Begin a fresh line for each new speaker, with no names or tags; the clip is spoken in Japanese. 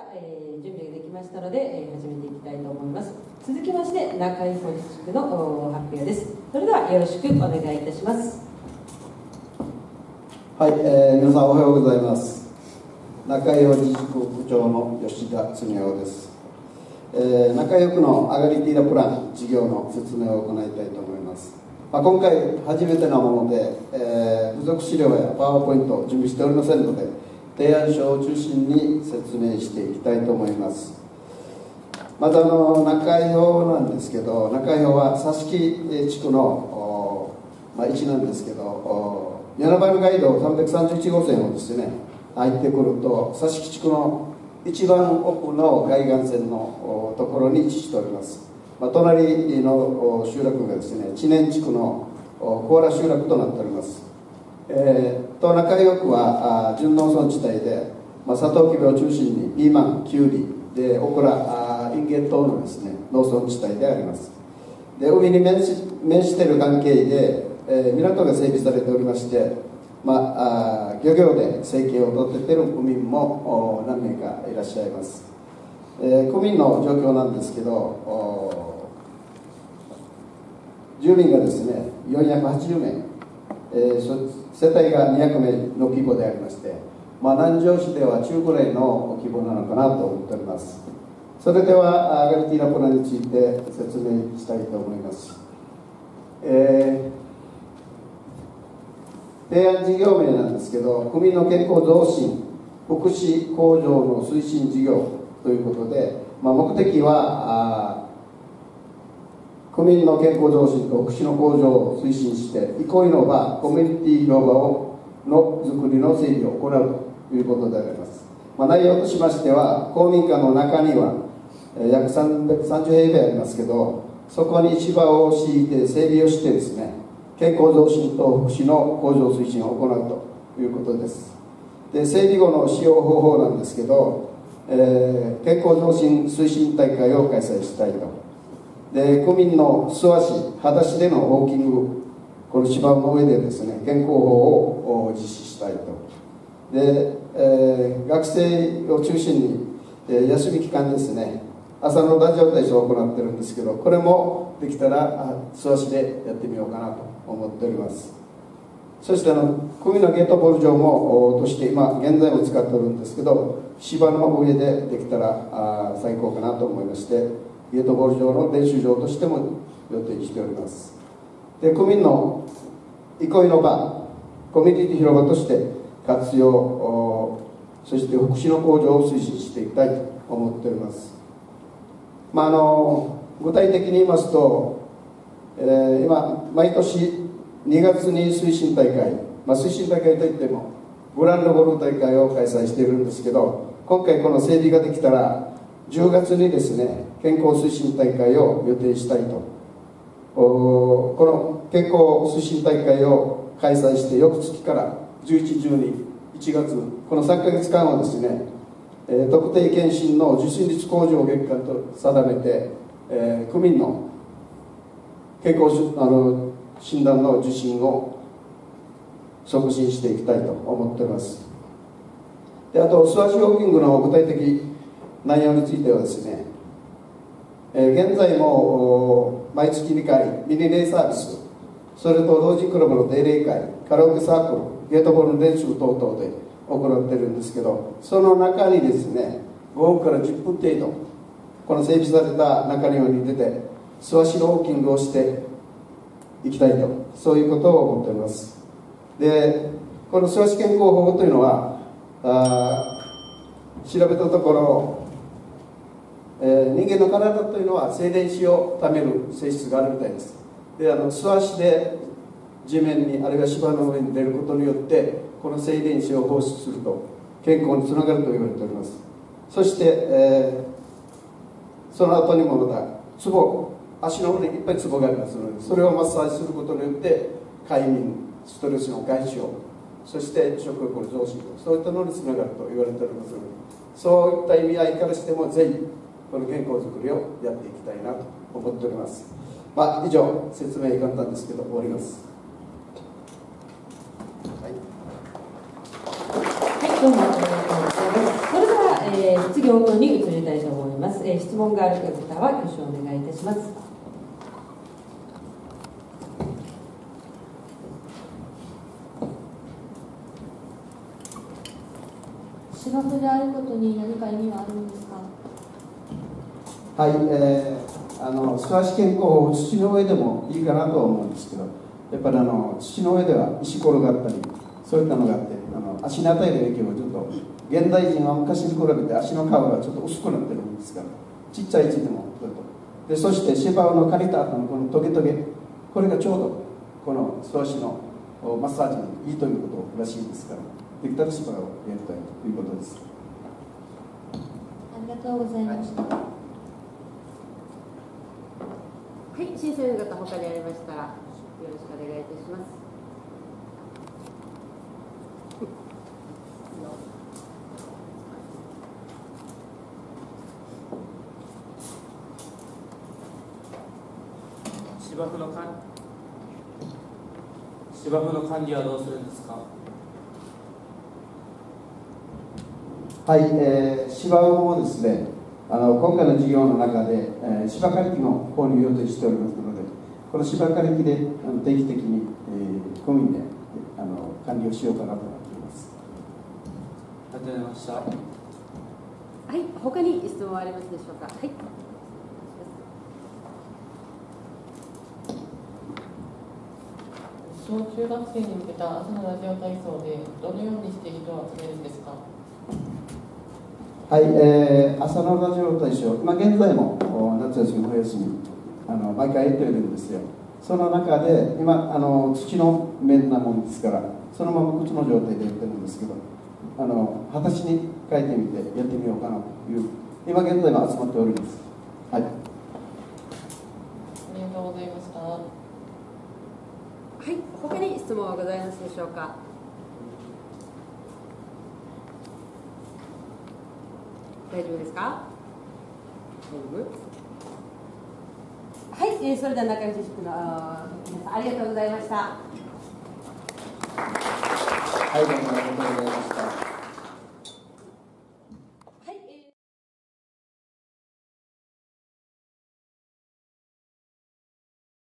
準備ができましたので、始めていきたいと思います。続きまして中井本地区の発表です。それではよろしくお願いいたします。
はい、皆さんおはようございます。中井本地区区長の吉田恒夫です。中井区のアガリティラプラン事業の説明を行いたいと思います。今回初めてのもので、付属資料やパワーポイントを準備しておりませんので、提案書を中心に説明していきたいと思います。まず中井表なんですけど、中井表は佐敷地区の位置なんですけど、柳原街道331号線をですね入ってくると、佐敷地区の一番奥の海岸線のところに位置しております。隣の集落がですね知念地区の高良集落となっております。中井区は準農村地帯で、サトウキビを中心にピーマン、キュウリでオクラ、インゲン等のですね農村地帯であります。で海に面している関係で、港が整備されておりまして、漁業で生計を立てている区民も何名かいらっしゃいます。区民の状況なんですけど、住民がですね480名、世帯が200名の規模でありまして、南城市では中ぐらいの規模なのかなと思っております。それではアガリティラプランについて説明したいと思います。提案事業名なんですけど、区民の健康増進福祉向上の推進事業ということで、目的は区民の健康増進と福祉の向上を推進して、憩いの場、コミュニティ広場の作りの整備を行うということであります。内容としましては、公民館の中には約330平米ありますけど、そこに芝を敷いて整備をしてですね、健康増進と福祉の向上推進を行うということです。で整備後の使用方法なんですけど、健康増進推進大会を開催したいと。で区民の素足、裸足でのウォーキング、この芝の上でですね健康法を実施したいと。で、学生を中心に、休み期間ですね朝のラジオ体操を行ってるんですけど、これもできたら素足でやってみようかなと思っております。そして区民のゲートボール場もとして今現在も使っておるんですけど、芝の上でできたら最高かなと思いまして、ゲートボール場の練習場としても予定しております。で区民の憩いの場、コミュニティ広場として活用、そして福祉の向上を推進していきたいと思っております。具体的に言いますと、今毎年2月に推進大会、推進大会といってもグランドゴルフ大会を開催しているんですけど、今回この整備ができたら10月にですね健康推進大会を予定したいと。この健康推進大会を開催して翌月から11、12、1月この3ヶ月間をですね、特定健診の受診率向上月間と定めて、区民の健康診断の受診を促進していきたいと思っております。であと素足ウォーキングの具体的内容についてはですね、現在も毎月2回ミニレイサービス、それと老人クラブの定例会、カラオケサークル、ゲートボールの練習等々で行っているんですけど、その中にですね5分から10分程度この整備された中庭に出て素足のウォーキングをしていきたいと、そういうことを思っております。でこの素足健康法というのは調べたところ、人間の体というのは静電子をためる性質があるみたいです。で素足で地面にあるいは芝の上に出ることによってこの静電子を放出すると健康につながると言われております。そして、その後にもまたツボ、足の裏にいっぱいツボがありますので、それをマッサージすることによって快眠、ストレスの解消、そして食欲の増進、そういったのにつながると言われておりますので、そういった意味合いからしてもぜひこの健康づくりをやっていきたいなと思っております。以上説明簡単ですけど終わります。
はい、どうもありがとうございます。それでは、 質疑応答に移りたいと思います。質問がある方は挙手をお願いいたします。
芝生であることに何か意味はあるんですか？
はい、素足健康法、土の上でもいいかなとは思うんですけど、やっぱり土の上では石ころがあったり、そういったのがあって、足に与える影響がちょっと、現代人は昔に比べて足の皮がちょっと薄くなってるんですから、ちっちゃい位置でもちょっと。で、そして芝生の借りた後のこのトゲトゲ、これがちょうどこの素足のマッサージにいいということらしいですから、できたら芝をやりたいということです。
ありがとうございました。
はい、審査員の方、他にありましたら、よろしくお願いいたします。
芝生の管理はどうするんですか？
はい、芝生もですね、今回の事業の中で、芝刈り機の購入を予定しておりますので、この芝刈り機で定期的に、区民で管理をしようかなと思っています。
ありがとうございました。
はい、他に質問はありますでしょうか？はい。
小中学生に向けた朝のラジオ体操でどのようにして人を集めるんですか？
はい、朝のラジオ体操、今現在も夏休み冬休み毎回やっているんですよ。その中で今土の面なもんですから、そのまま靴の状態でやってるんですけど、裸足に変えてみてやってみようかなという今現在も集まっております。はい、
ありがとうございました。
はい、他に質問はございますでしょうか？大丈夫ですか？大丈夫？はい、それでは仲良し地区の皆さんありがとうございました。
はい、どうもありがとうございました。